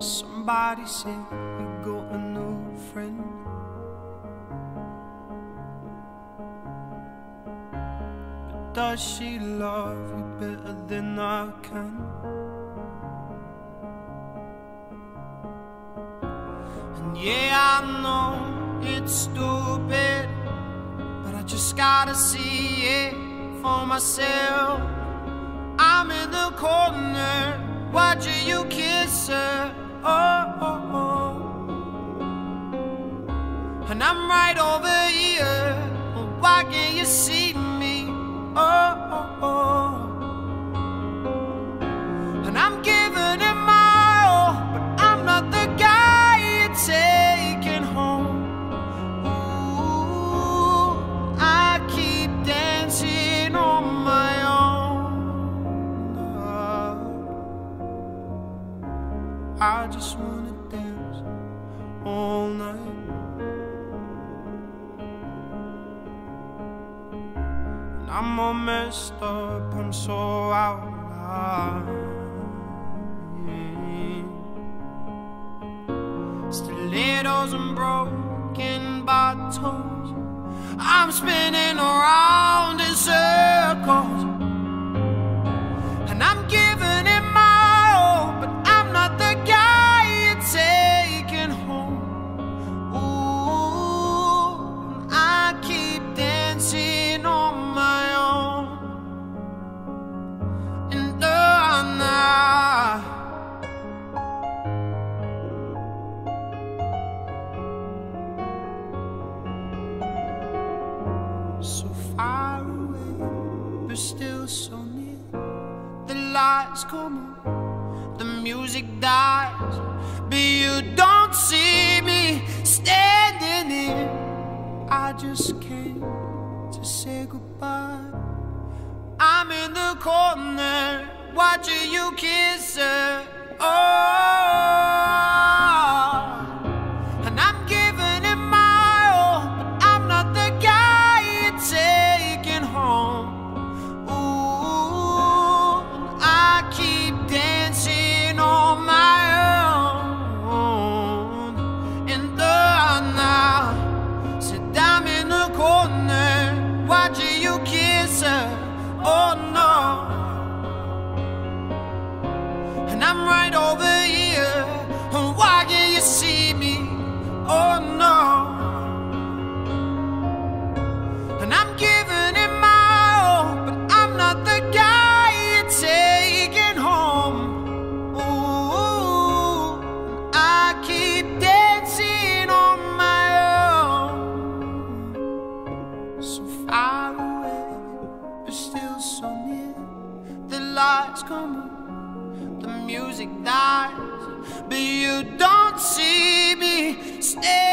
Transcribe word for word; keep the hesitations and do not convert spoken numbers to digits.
Somebody said you got a new friend, but does she love you better than I can? And yeah, I know it's stupid, but I just gotta see it for myself. I'm in the corner watching you kiss her, oh, oh, oh. And I'm right over here, well, why can't you see me, oh, oh, oh. And I'm giving it my all, but I'm not the guy you're taking home. Ooh, I keep dancing on my own. I just wanna dance all night. And I'm all messed up, I'm so out of line. Stilettos and broken bottles, I'm spinning around in circles. And I'm giving it my all, but I'm not the guy you're taking home. Ooh, I keep dancing on my own. And the night, so far away, but still so near. The lights come on, the music dies, but you don't see me standing here. I just came to say goodbye. I'm in the corner watching you kiss her, oh. And I'm giving it my all, but I'm not the guy you're taking home. Ooh, I keep dancing on my own. And the night, said I'm in the corner watching you kiss her, oh no. And I'm right over here, and why can't you see me, oh no. And I'm giving it my all, but I'm not the guy you're taking home. Ooh, I keep dancing on my own. So far away, but still so near. The lights come on, the music dies, but you don't see me stay.